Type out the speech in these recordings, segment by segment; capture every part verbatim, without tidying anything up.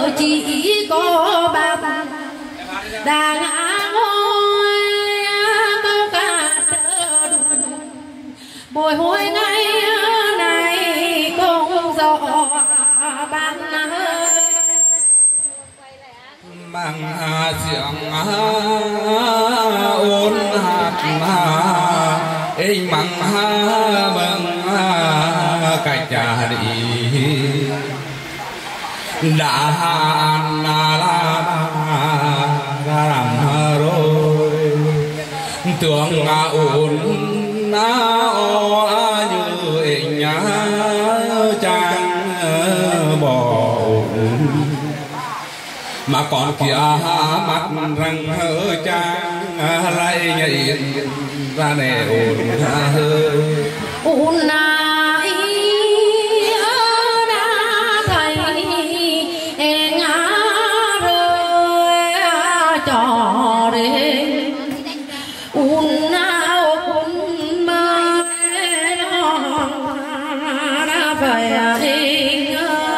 chỉ có ba đàn ngôi câu ca bồi hồi ngày này cũng rõ ban bằng tiếng ôn hạt anh bằng bằng cách trả đi đã là làm rồi tưởng ôn na như anh nhá chàng bỏ mà còn kia mắt răng hơ chàng lại nhảy ra nè ôn hơ ôn na ý đã thấy ngã rơi trò đến ôn na ôn mơ đã phải anh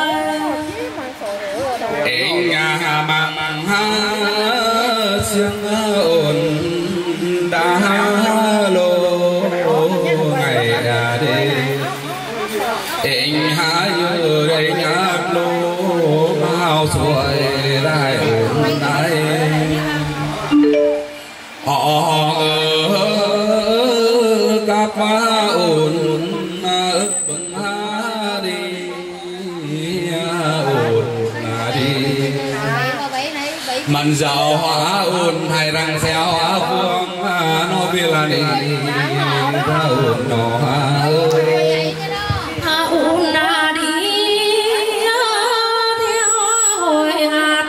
anh bằng sương ôn đã lô ngày đêm anh há như đây nhát lô bao suối đại ôn đại họ các má ôn bưng há đi ôn đi mình giàu hóa ôn hay răng xéo hóa vuông nó biết là đi ta ôn nó ơi ôn na đi theo hồi hạt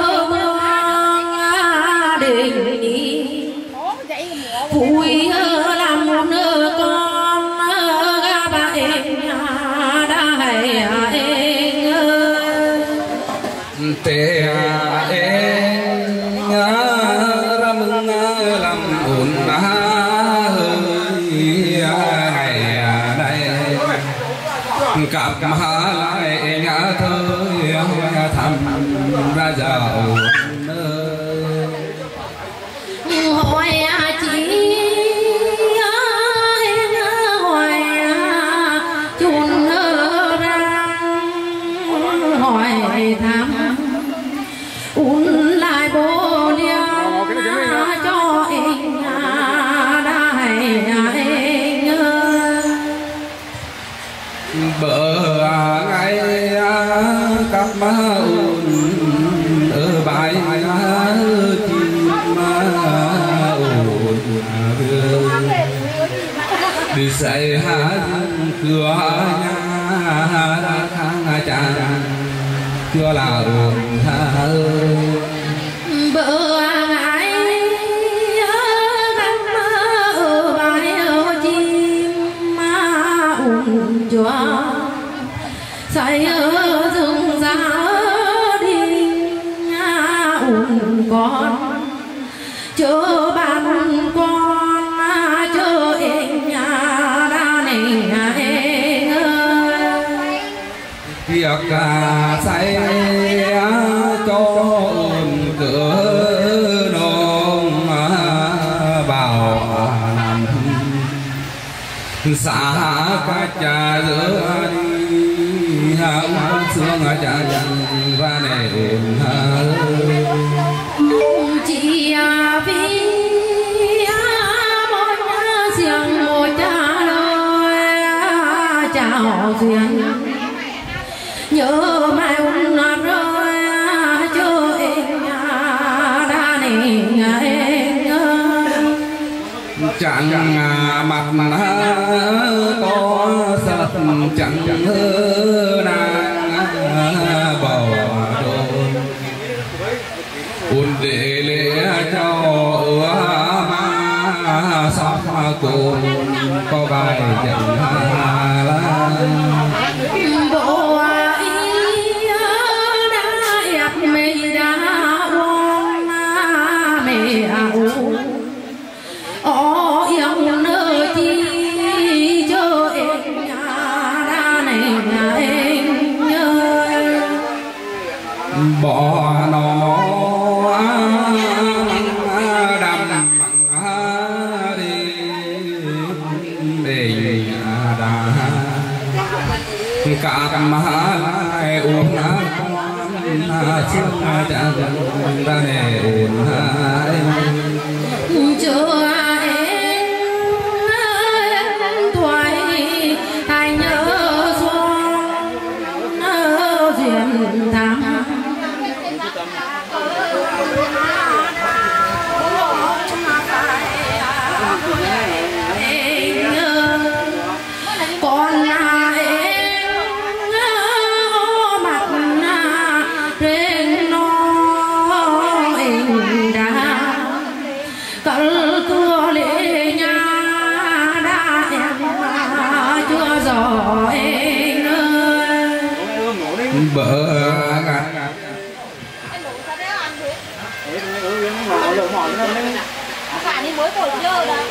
đình đi vui làm một nửa con ba em đã hay em tê em ra mừng làm ôn na hơi ngày đây cặp má lại nhã thơi thăm ra giàu hỏi chỉ em hỏi chun ra hỏi thăm ôn lại bố liêu cho anh đã hay anh bờ ngày các má ôn ở bãi chim ôn đi xây hát cửa nhà đã khang chàng chưa là ôn tha bờ ngày các má ở bãi chim ôn chúa say ở rừng già đi ôn con chờ bạn con chờ em nhà đã này em việc say cho ôn cửa nông vào nằm xã các cha giữa đi hạ sương cha và này ôn chị vì một riêng một cha lời chào duyên nhớ mai ôn rồi cho em đã này em chẳng mặt có sập chẳng nàng bầu đôi ôn để lễ cho má sắp cùng có bài chẳng la bộ ý đã ép mây đã uống mẹ uống ó yêu nơi chi cho em nhà đã này nhà em nhớ bỏ cả mà lại uống na na chung cha ra nè uống hai chưa em thoại hay nhớ xuân duyên thắm con là em mặt na trên nó em đã cỡ cưa lệ nhà đã em chưa rõ em ơi bờ ngà cả đi mới tổ dơ đó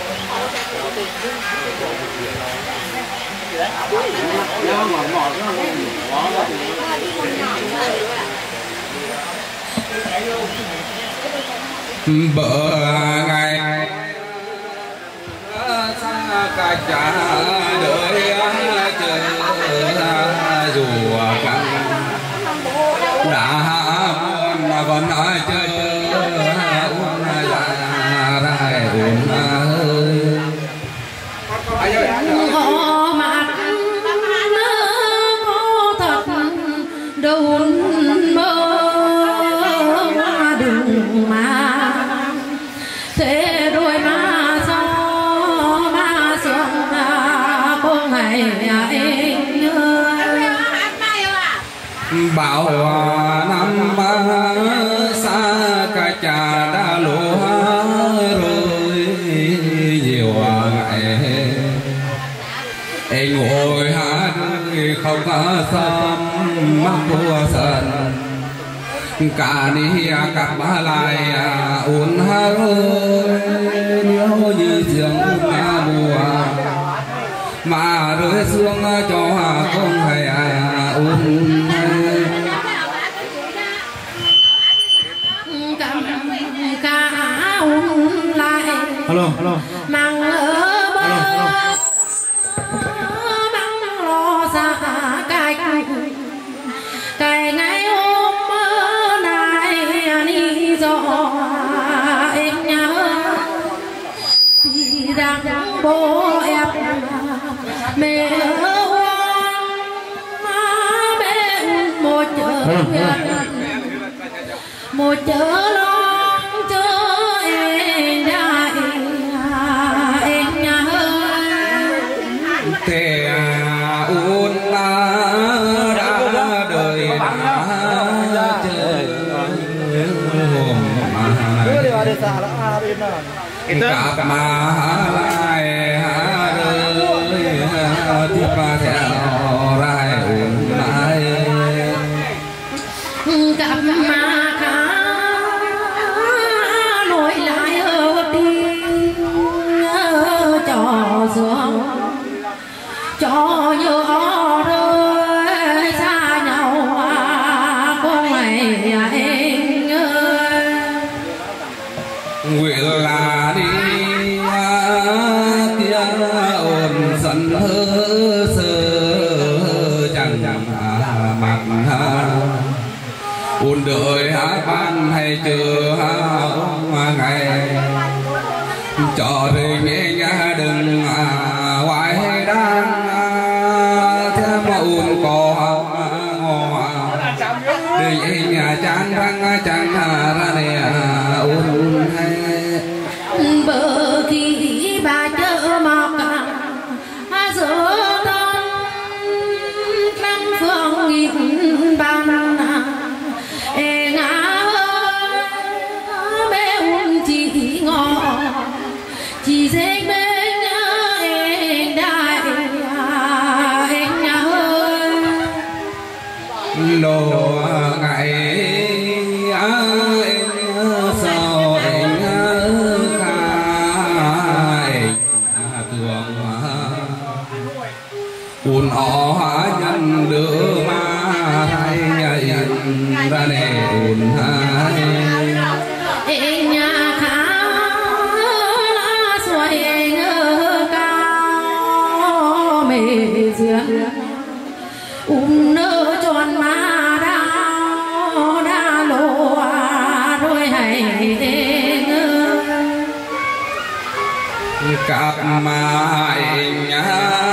bờ ngày xa cả cha đợi chờ dù căng đã buồn vẫn nói chờ uống ra ra uống ơi họ mặt có thật đồn mơ đừng mà thế đôi má gió má sương con ngày anh ơi bảo năm xa cả cha đã lúa rồi nhiều ngày anh ngồi hát không có xóm mắc vua sân cả đi cặp ba lại uốn hát nhớ như giường mùa mà rơi xuống cho không hay uốn cầm cả uốn lại alo alo mang ở bờ mang lo xa cài cài ngày hôm nay đi gió em nhớ thì rằng bố em mẹ mẹ một chợ một chợ lon chợ em đại em nhớ thế uốn đã đời đã chơi hôm mà cả mà lại rơi tiếp theo lại uốn lại cặp mà khá nổi lại ở đi cho xuống cho nhớ rơi xa nhau con ngày anh ơi nguyện là đi tiếng ồn dần hơ sơ chẳng mặt ôn đời hát ban hay chưa ngày cho đời nghe nhà đừng hoài đang theo mà ôn có đời nhà chán răng chán ra nè ôn hay bờ khi bà chợ mọc giữa đông năm phương nghìn ban e ngã bé uống chỉ ngọ chỉ dễ bên em đại em nhà ơi đồ ngày em sao em khai tường ùn ó nhân đưa ma thay nhận ra để ùn hai em nhà khá lá xoay ngơ cao mê riêng um nơ tròn má đau đa lộ rồi hay cặp mai nhá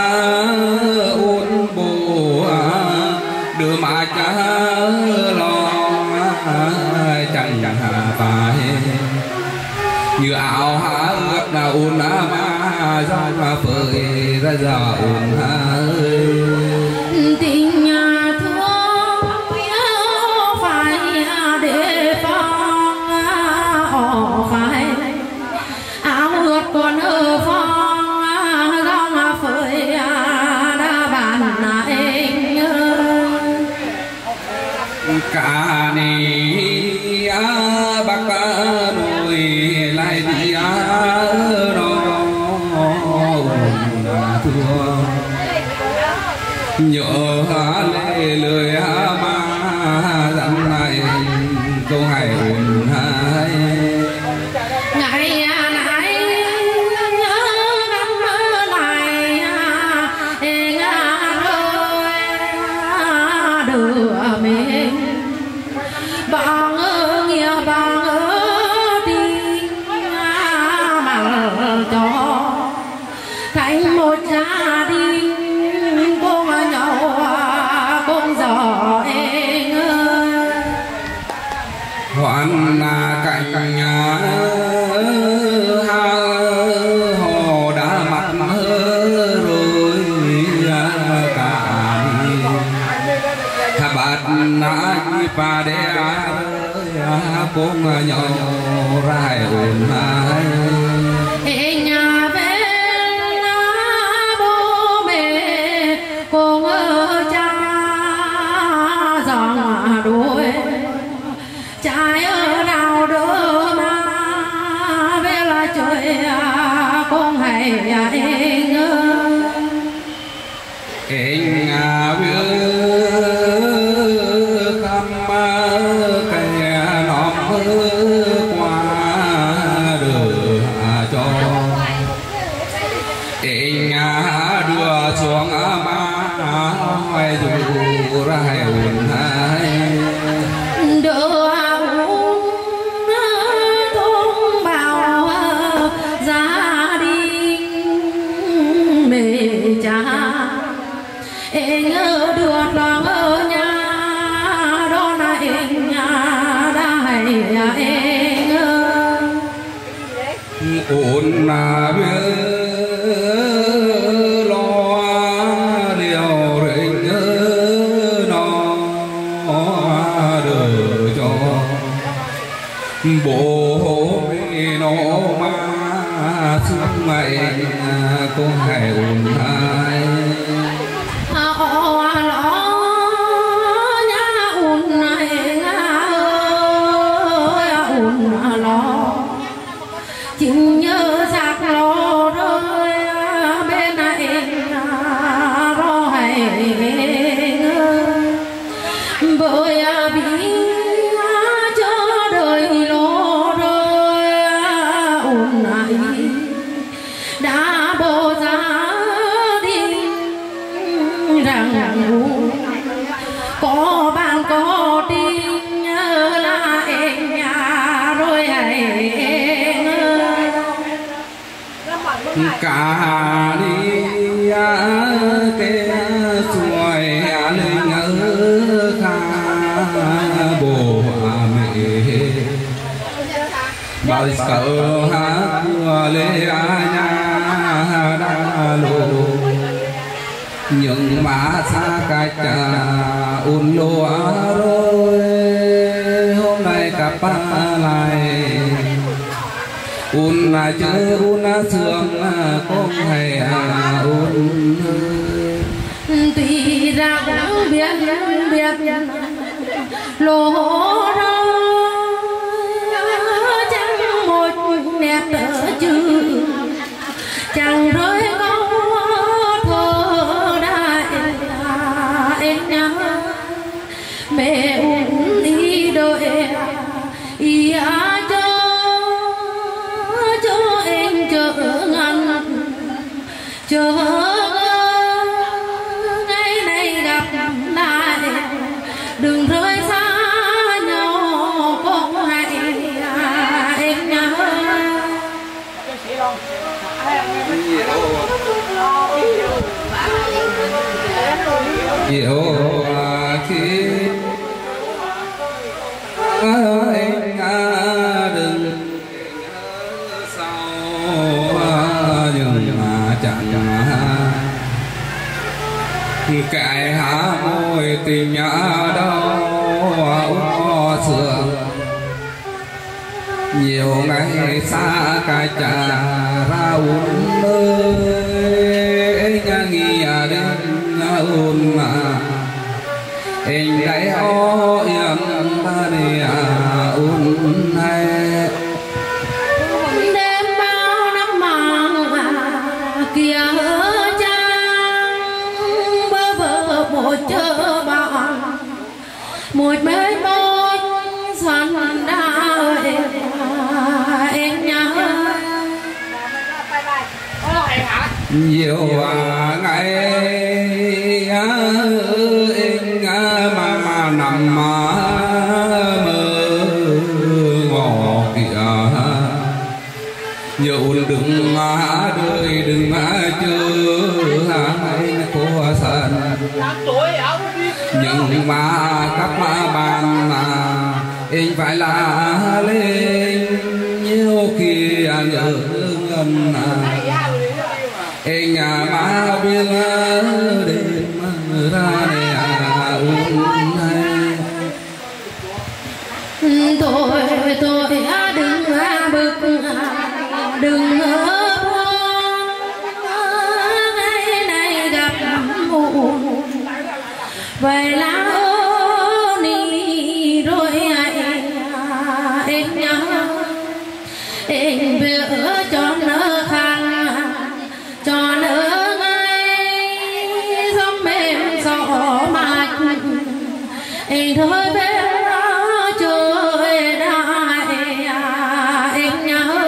uốn bùa đưa mà cha lo chẳng phải như áo há ướp là uốn á ma ra mà phơi ra giờ uốn há tình nhà thương phải để phong ở phải áo ướt còn ở phong ra mà phơi đã bàn anh cả ni bác nuôi lại đi đó thương nhớ lệ lời ma dặn này câu hay ồn hai ngày này nhớ năm này ngàn ơi đưa mình bằng nghĩa bằng đi mà cho thành một gia đình cùng nhau cùng gió em hoan cạnh nhà hồ đã mặt rồi cả thà bát nãy pa đê cũng nhỏ rai ồn hai nhà về bố mẹ cùng cha dòng đuôi trái ở nào đỡ mà về là trời con hay anh anh à khăm cây nóm qua đưa cho anh đưa xuống má hoài dù ra hay ồn hai đưa thông báo gia đình mẹ cha anh đưa lòng ở nhà đó là anh đã hay anh ồn là biết lo điều rình nó đưa cho bố mẹ nó mà suốt ngày cũng hay ồn hai chính nhớ giặc lo rồi bên này rồi bởi vì cho đời lo rồi ổn này đã bỏ ra đi rằng có bạn có tin là em nhà rồi hay cả đi cái xuôi linh ở kha bồ mẹ bao giờ hát lê nhà đã lô những má xa cách un lúa rồi hôm nay cặp lại un là chơi un là sương con hay un tùy ra biết biết lô ra chẳng một nét chữ chẳng rơi câu thơ đại em nhớ mẹ uống đi đôi ý cho cho em chờ ngăn chờ đừng rơi xa nhau cũng hãy em nhớ nhiều khi anh đừng sau nhưng mà chẳng cái há môi tìm nhã đâu sương nhiều ngày xa cái trà ra uống ơi nhà nghi đến ôn mà anh đấy ô yên ta đi ôn hay đêm bao năm màng kia trăng bơ vơ một chơ bạn một mấy một xuân đào em nhớ nhiều ngày anh mà mà nằm mà mơ ngỏ kìa nhiều đừng mà đời đừng mà chưa anh cô sân nhưng mà các mà bàn mà anh phải là lên nhiều khi anh nhớ ngân anh nhà má biết đêm ra này uống hay tôi tôi đừng bực đừng ngày này gặp muộn vậy là ni rồi em nhớ em vừa cho nó khăn cho nó ngay giống em gió mạch em thôi bé trời đại em nhớ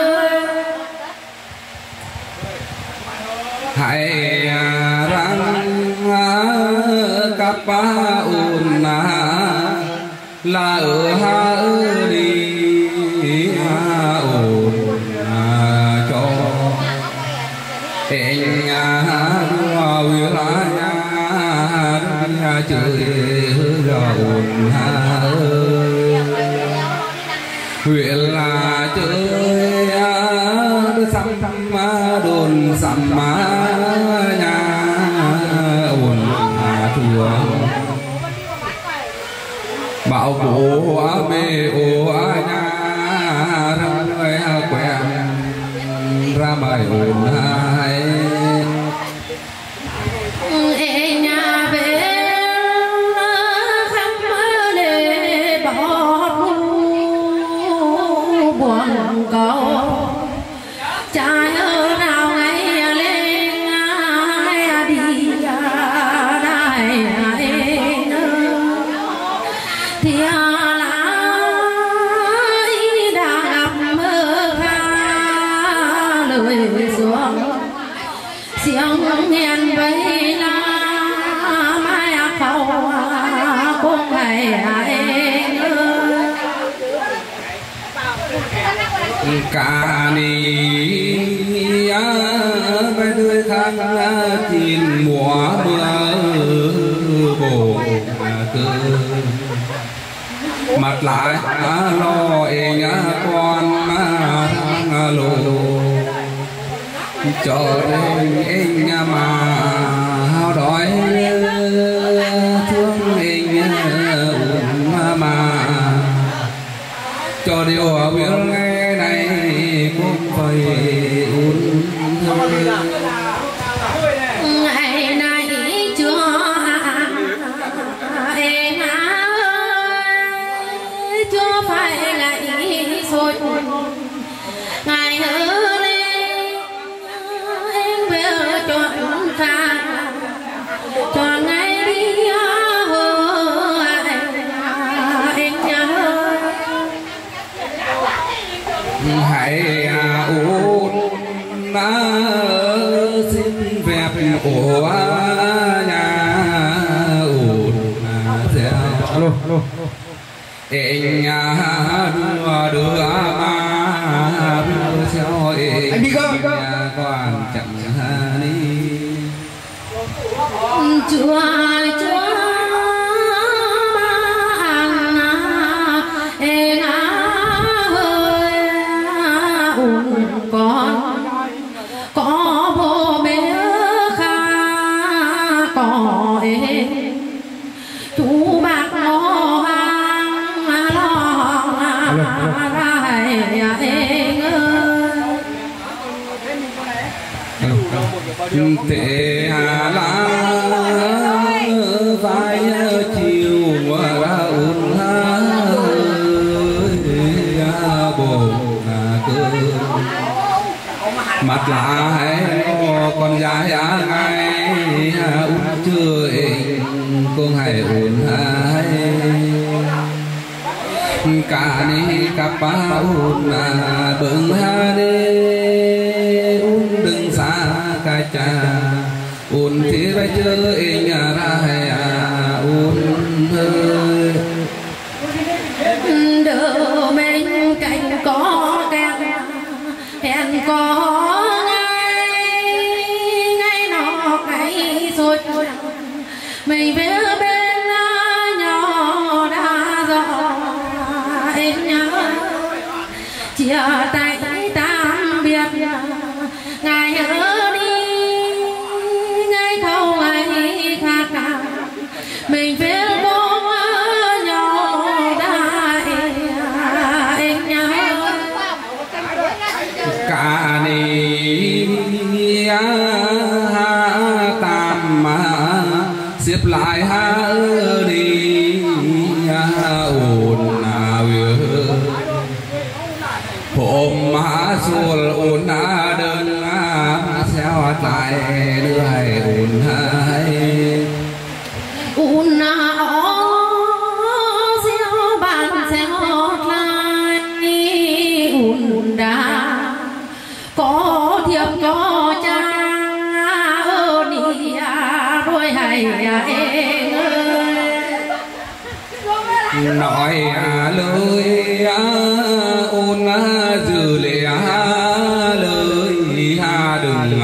hãy răng cặp ôn là ở ha đi ôn cho anh đua la nhà chơi ôn huyện là chơi sắm đồn sắm nhà ôn chùa bảo bố mê ô nhà ra người quen ra bài ôn hai em nhà về khắp để bỏ buồn cầu trai ở nào ngày lên ai đi đại thì là đã gặp mơ pha lời xuống xiềng nghiền vây la mai khâu cũng ngày cả ni với đôi khăn chín mùa mưa bồ cơ mặt lại lo anh con thang lô cho đến anh mà hao đói thương anh mà cho điều biết nghe này cũng phải uống ngày này chưa em ơi chưa phải là ý rồi ngày nữa lên em về chọn anh đưa đưa mà đưa theo anh đi cơ quan chẳng đi chúa chúa con có bố bé kha có em chú bác lo hàng lo lại em ơi tệ hà la vai chiều ra ôn ha bồ cơ mặt lại con dài ngay út chưa con hãy ổn hai cả đi cặp ba ôn bừng ha đi ôn đừng xa cả cha ôn thì phải chơi nhà ra ôn ơi đỡ bên cạnh có kẹt hẹn có ngay ngay nó ngay rồi mình về bên nhỏ đã rõ em nhớ chia tay tạm biệt ngày ở đi ngày thâu ngày khác cả mình về bố nhỏ đã em nhớ cả ni tam mà xếp lại ha đi ồn hôm mà xuân ồn đơn theo lại đưa hay ồn hay ồn ó xeo bàn xeo lại ồn đã có thiệp có cha ơ đi đôi hay em nói lời ôn dư lệ lời ha đừng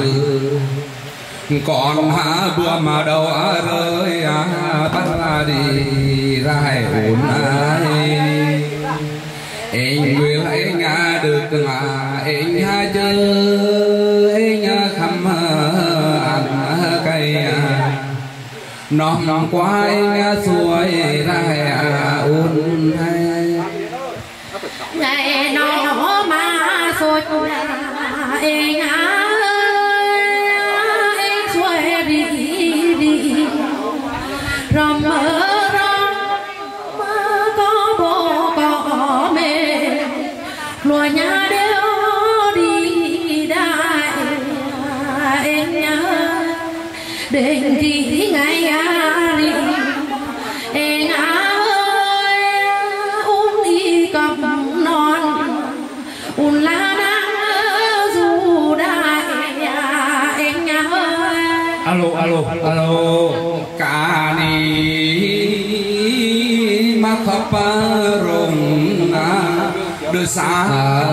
như còn ha bữa mà đâu rơi bắt đi ra hay ôn ai anh nguyện anh nga được mà anh ha chơi anh khăm ăn cây nó nó qua anh xuôi ra ôn hay ngày nó mà xuôi anh anh xuôi đi đi rầm mơ có bố có mẹ lùa nhà đeo đi đại em nhớ đến khi ngày đi em ơi uống đi cặp non uống lá nắng dù đại em nhớ alo alo alo cả ni mà khóc rồng đưa xa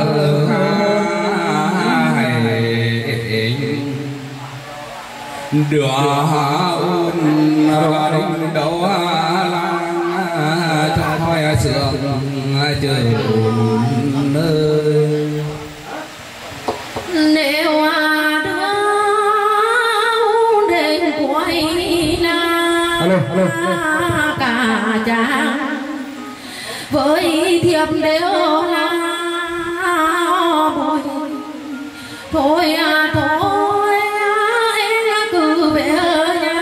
đưa ôn đình đâu lang cho thôi sương trời ôn nơi nếu đưa đến quay la cả chàng với thiệp đều là bồi thôi à thôi em cứ về nhà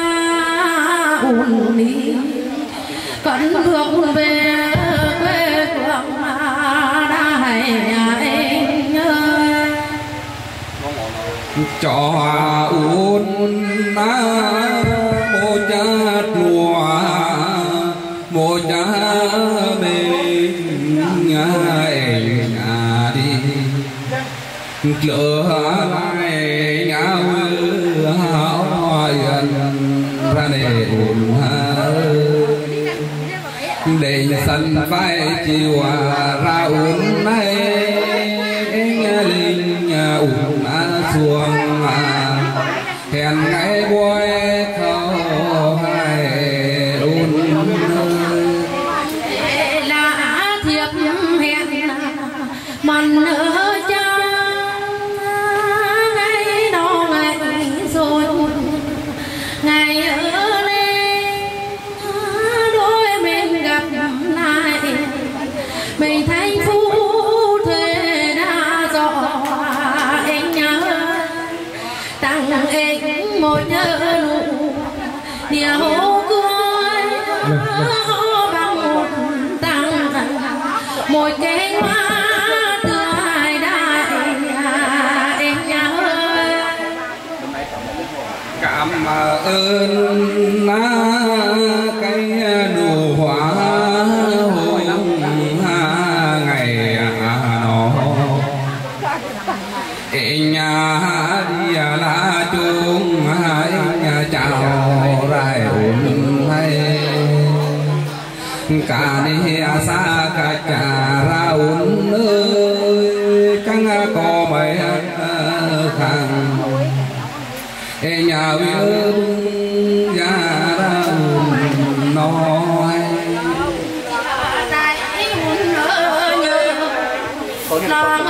ôn đi cần được về quê hương mà đã hay nhà em ơi cho ôn một chát lúa một chát bên nhà đi lỡ lại nhau hỏi ra này ôn để sân phải chiều ra uốn này linh uốn xuồng hẹn ngày buổi thâu hai uốn là thiệp hẹn mần ở cha ngày đó ngày rồi ngày ở đây đôi mình gặp lại mình thành phu thuê đã rõ anh nhớ tặng anh một nhớ nụ điều cười bằng một tặng một cái hoa tươi đại anh nhớ cảm ơn cái nụ hoa hồng ngày nó nhà đi là chung nhà chào rai ổn hay cả ni xa cả cả ra ổn ơi căng có mấy khang nhà viên nhà ra ổn nói lòng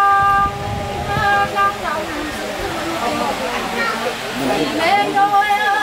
lên đôi